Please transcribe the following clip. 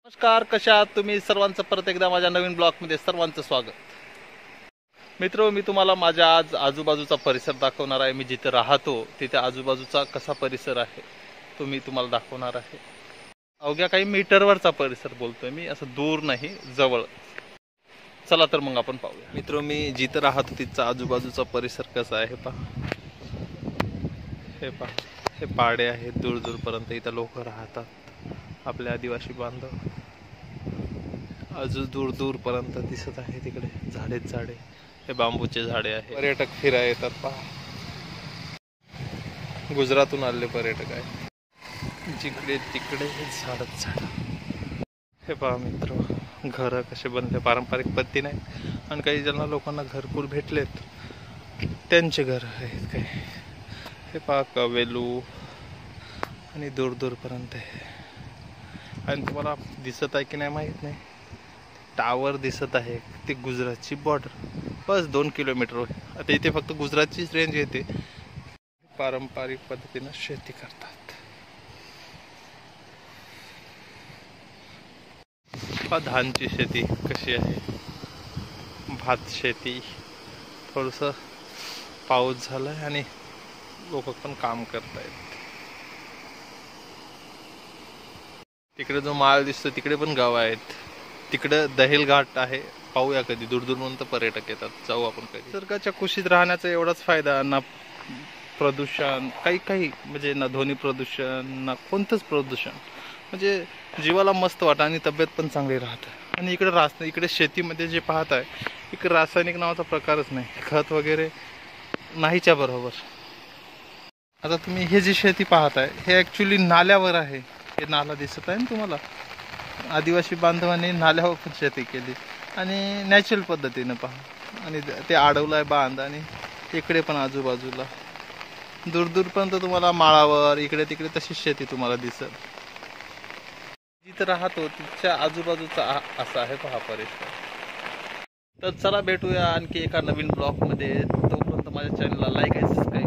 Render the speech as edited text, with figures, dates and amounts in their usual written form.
नमस्कार, कशा आहात तुम्ही सर्वांचं परत एकदा माझ्या नवीन ब्लॉगमध्ये सर्वांचं स्वागत. मित्र, मी तुम्हाला माझ्या आज आजूबाजूचा परिसर दाखवणार आहे. मी जिथे राहतो तिथे आजूबाजूचा कसा परिसर आहे तो मी तुम्हाला दाखवणार आहे. अवघ्या काही मीटरवरचा परिसर बोलतोय मी, असं दूर नाही, जवळ. चला तर मग आपण पाहूया. मित्र, मी जिथे राहतो तिथचा आजूबाजूचा परिसर कसा आहे पहा. हे पहा, हे पाडे आहेत, दूर दूरपर्यंत इथं लोक राहतात, आपले आदिवासी बांधव. अजून दूर दूर पर्यंत दिसत आहे. तिकडे झाडेच झाडे, हे बांबूचे झाडे आहे. पर्यटक फिरायला येतात पहा. गुजरातहून आलेले पर्यटक आहे. जिकडे तिकडे झाडच झाड. हे पहा मित्र, घर कसे बनले पारंपरिक पद्धतीने, आणि काही जण लोकांना घरकुल भेटलेत, त्यांचे घर आहेत काही. हे पहा कवेलू, आणि दूर दूरपर्यंत आहे. आणि तुम्हाला दिसत आहे की नाही माहीत नाही, टावर दिसत आहे, ते गुजरातची बॉर्डर. बस 2 किलोमीटर होय. आता इथे फक्त गुजरातचीच रेंज येते. पारंपरिक पद्धतीनं शेती करतात. धानची शेती कशी आहे, भात शेती. थोडंसं पाऊस झालाय आणि लोक पण काम करतायत. तिकडे जो माळ दिसतो तिकडे पण गाव आहेत. तिकडे दहेल घाट आहे. पाहूया कधी, दूर दूरपर्यंत पर्यटक येतात, जाऊ आपण कधी. निसर्गाच्या कुशीत राहण्याचा एवढाच फायदा, ना प्रदूषण काही म्हणजे ना ध्वनी प्रदूषण, ना कोणतंच प्रदूषण. म्हणजे जीवाला मस्त वाटतं आणि तब्येत पण चांगली राहते. आणि इकडे शेतीमध्ये जे पाहत आहे, इकडे रासायनिक नावाचा प्रकारच नाही, खत वगैरे नाहीच्या बरोबर. आता तुम्ही हे जी शेती पाहत आहे, हे ॲक्च्युली नाल्यावर आहे. हे नाला दिसत आहे ना तुम्हाला, आदिवासी बांधवांनी नाल्यावर पण शेती केली, आणि नॅचरल पद्धतीनं पहा. आणि ते अडवलं आहे बांध, आणि इकडे पण आजूबाजूला दूर दूरपर्यंत तुम्हाला माळावर इकडे तिकडे तशीच शेती तुम्हाला दिसत. जिथं राहतो तिच्या आजूबाजूचा असा आहे पहा परिसर. तर चला भेटूया आणखी एका नवीन ब्लॉगमध्ये. तोपर्यंत माझ्या चॅनलला लाईक आणि सबस्क्राईब